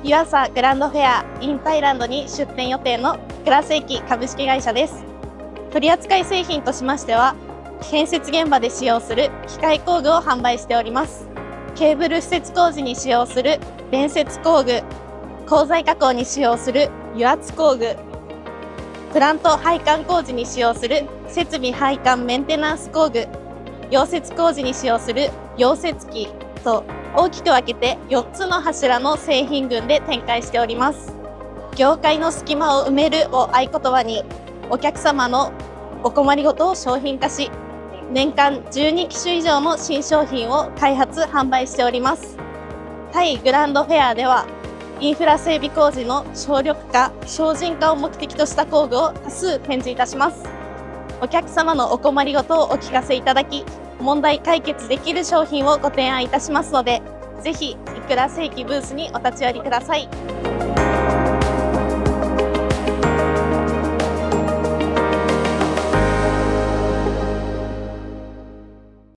湯浅グランドフェア in タイランドに出店予定のグラセイキ株式会社です。取扱い製品としましては、建設現場で使用する機械工具を販売しております。ケーブル施設工事に使用する連接工具、鋼材加工に使用する油圧工具、プラント配管工事に使用する設備配管メンテナンス工具、溶接工事に使用する溶接機と大きく分けて4つの柱の製品群で展開しております。業界の隙間を埋めるを合言葉に、お客様のお困りごとを商品化し、年間12機種以上の新商品を開発・販売しております。タイグランドフェアでは、インフラ整備工事の省力化・省人化を目的とした工具を多数展示いたします。お客様のお困りごとをお聞かせいただき、問題解決できる商品をご提案いたしますので、ぜひいくら正規ブースにお立ち寄りください。